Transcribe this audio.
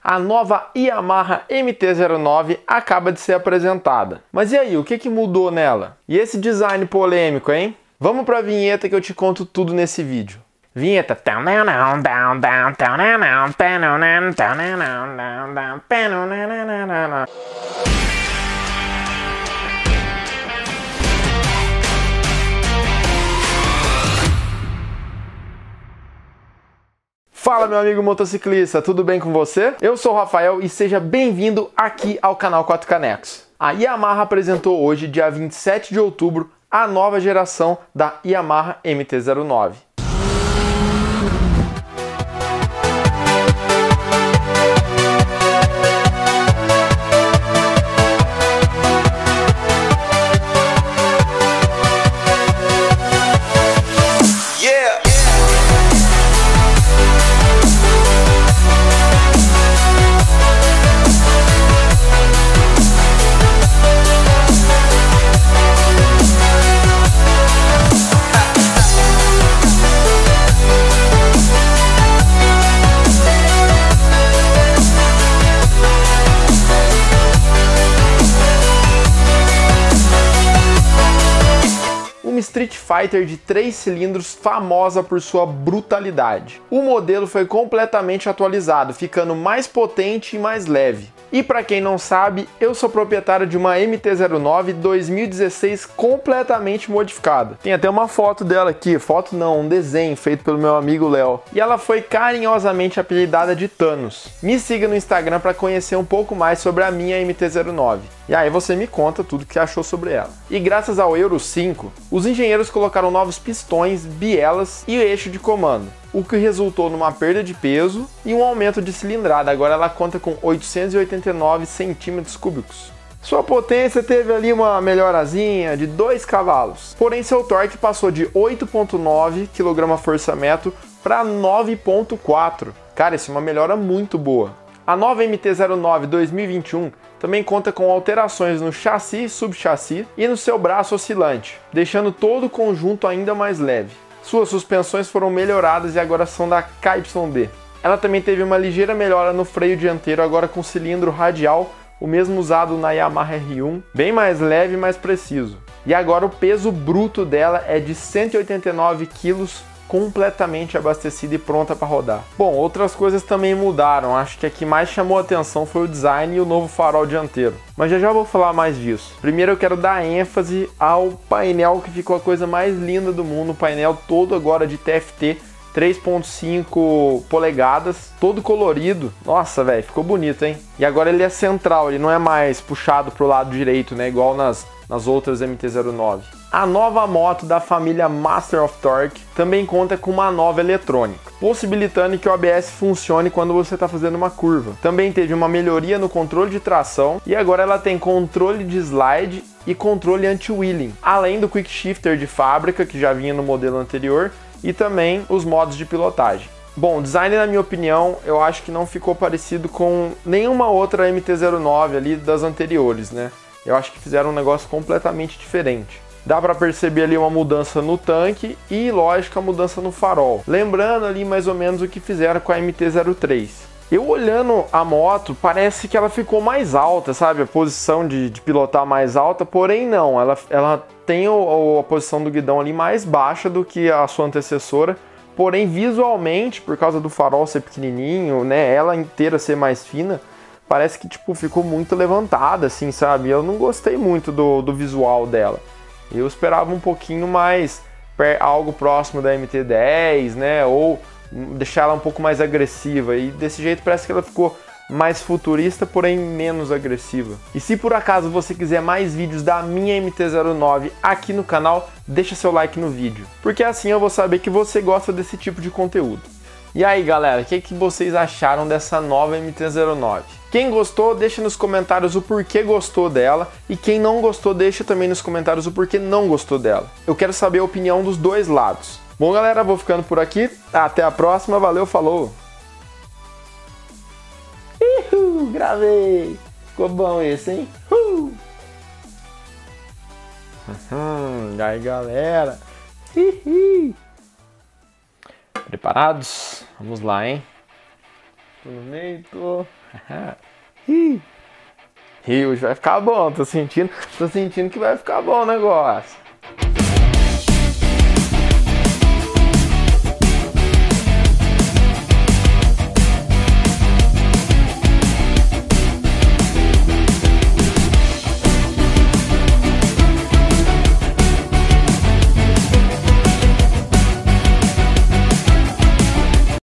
a nova Yamaha MT-09 acaba de ser apresentada. Mas e aí, o que mudou nela? E esse design polêmico, hein? Vamos para a vinheta que eu te conto tudo nesse vídeo. Vinheta. Fala, meu amigo motociclista, tudo bem com você? Eu sou o Rafael e seja bem-vindo aqui ao canal 4 Canecos. A Yamaha apresentou hoje, dia 27 de outubro, a nova geração da Yamaha MT-09. Street Fighter de 3 cilindros famosa por sua brutalidade. O modelo foi completamente atualizado, ficando mais potente e mais leve. E para quem não sabe, eu sou proprietário de uma MT-09 2016 completamente modificada. Tem até uma foto dela aqui, foto não, um desenho feito pelo meu amigo Léo. E ela foi carinhosamente apelidada de Thanos. Me siga no Instagram para conhecer um pouco mais sobre a minha MT-09. E aí você me conta tudo o que achou sobre ela. E graças ao Euro 5, os engenheiros colocaram novos pistões, bielas e eixo de comando, o que resultou numa perda de peso e um aumento de cilindrada. Agora ela conta com 889 centímetros cúbicos. Sua potência teve ali uma melhorazinha de 2 cavalos, porém seu torque passou de 8,9 kgfm para 9,4. Cara, isso é uma melhora muito boa. A nova MT-09 2021 também conta com alterações no chassi e subchassi e no seu braço oscilante, deixando todo o conjunto ainda mais leve. Suas suspensões foram melhoradas e agora são da KYD. Ela também teve uma ligeira melhora no freio dianteiro, agora com cilindro radial, o mesmo usado na Yamaha R1, bem mais leve e mais preciso. E agora o peso bruto dela é de 189 kg, completamente abastecida e pronta para rodar. Bom, outras coisas também mudaram, acho que a que mais chamou a atenção foi o design e o novo farol dianteiro. Mas já vou falar mais disso. Primeiro eu quero dar ênfase ao painel, que ficou a coisa mais linda do mundo, o painel todo agora de TFT, 3,5 polegadas, todo colorido. Nossa, velho, ficou bonito, hein? E agora ele é central, ele não é mais puxado pro lado direito, né, igual nas outras MT-09. A nova moto da família Master of Torque também conta com uma nova eletrônica, possibilitando que o ABS funcione quando você está fazendo uma curva. Também teve uma melhoria no controle de tração e agora ela tem controle de slide e controle anti-wheeling, além do quick shifter de fábrica que já vinha no modelo anterior e também os modos de pilotagem. Bom, o design, na minha opinião, eu acho que não ficou parecido com nenhuma outra MT-09 ali das anteriores, né? Eu acho que fizeram um negócio completamente diferente. Dá para perceber ali uma mudança no tanque e, lógico, a mudança no farol. Lembrando ali mais ou menos o que fizeram com a MT-03. Eu olhando a moto, parece que ela ficou mais alta, sabe? A posição de pilotar mais alta, porém não. Ela tem a posição do guidão ali mais baixa do que a sua antecessora. Porém, visualmente, por causa do farol ser pequenininho, né? Ela inteira ser mais fina, parece que tipo, ficou muito levantada, assim, sabe? Eu não gostei muito do visual dela. Eu esperava um pouquinho mais, algo próximo da MT-10, né? Ou deixar ela um pouco mais agressiva. E desse jeito parece que ela ficou mais futurista, porém menos agressiva. E se por acaso você quiser mais vídeos da minha MT-09 aqui no canal, deixa seu like no vídeo, porque assim eu vou saber que você gosta desse tipo de conteúdo. E aí galera, o que vocês acharam dessa nova MT-09? Quem gostou, deixa nos comentários o porquê gostou dela, e quem não gostou, deixa também nos comentários o porquê não gostou dela. Eu quero saber a opinião dos dois lados. Bom galera, vou ficando por aqui, até a próxima, valeu, falou! Gravei! Ficou bom esse, hein? E aí galera! Preparados? Vamos lá, hein? Tô no meio, tô... Ih, hoje vai ficar bom, tô sentindo que vai ficar bom o negócio.